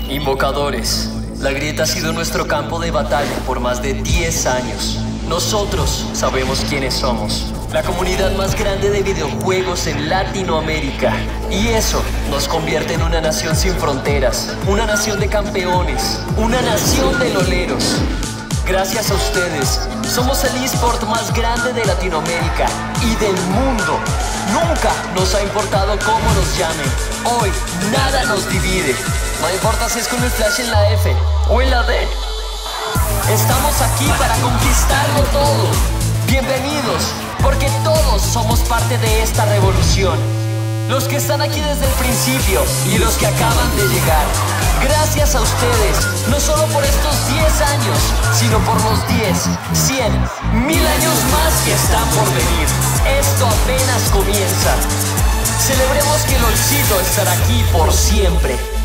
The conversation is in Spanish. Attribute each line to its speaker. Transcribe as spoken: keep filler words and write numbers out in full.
Speaker 1: Invocadores, la grieta ha sido nuestro campo de batalla por más de diez años. Nosotros sabemos quiénes somos. La comunidad más grande de videojuegos en Latinoamérica. Y eso nos convierte en una nación sin fronteras. Una nación de campeones. Una nación de loleros. Gracias a ustedes, somos el eSport más grande de Latinoamérica y del mundo. Nunca nos ha importado cómo nos llamen. Hoy, nada nos divide. No importa si es con el flash en la F o en la D. Estamos aquí para conquistarlo todo. Bienvenidos, porque todos somos parte de esta revolución. Los que están aquí desde el principio y los que acaban de llegar. Gracias a ustedes, no solo por estos diez años, sino por los diez, cien, mil años más que están por venir. Esto apenas comienza. Celebremos que LOLcito estará aquí por siempre.